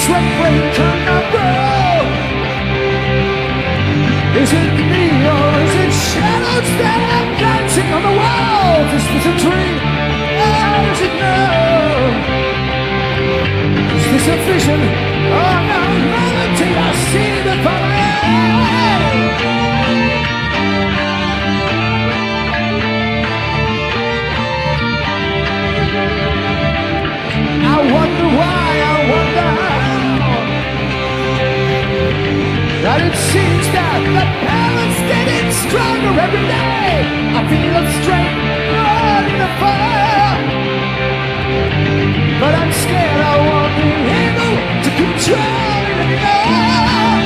sweat break on my brow. Is it me or is it shadows that are dancing on the wall? Is this a dream or is it now? Is this a vision or no reality? I see the fire. I wonder why, I wonder how. That it seems that the power's getting stronger every day. I feel a strength in the fire, but I'm scared I won't be able to control it anymore.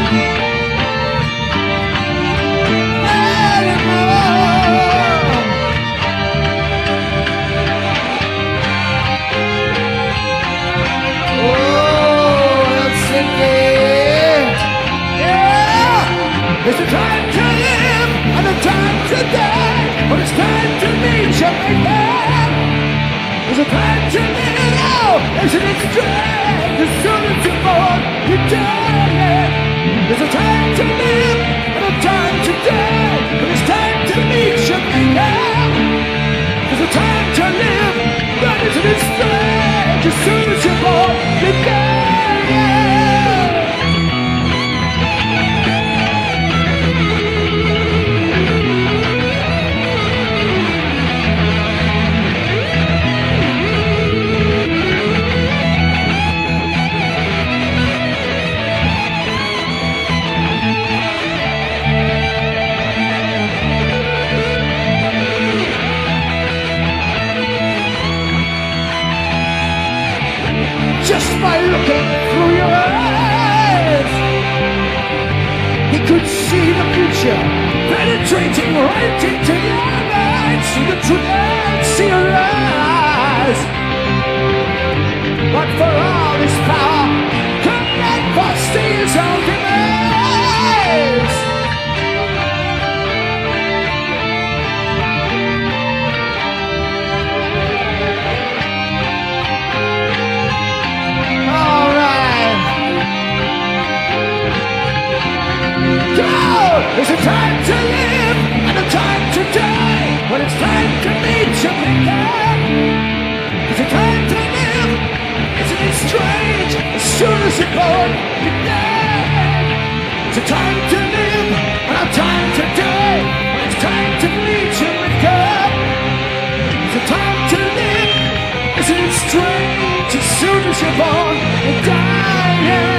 It's a time to live and a time to die, but it's time to meet Jamaica. It's a time to live, oh, isn't it strange? As soon as you're born, you die. There's a time to live and a time to die, but it's time to meet Jamaica. There's a time to live, but isn't it strange? As soon as you're born, you die. Just by looking through your eyes, he could see the future penetrating right into your mind. See the truth and see your eyes. But for all his power, could not foresee his own demise. There's a time to live and a time to die, but it's time to meet Jamaica. There's a time to live, isn't it strange? As soon as you're born, you die. There's a time to live and a time to die, but it's time to meet Jamaica. There's a time to live, isn't it strange? As soon as you're born, you die.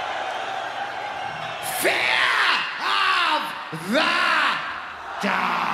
Fear of the dark.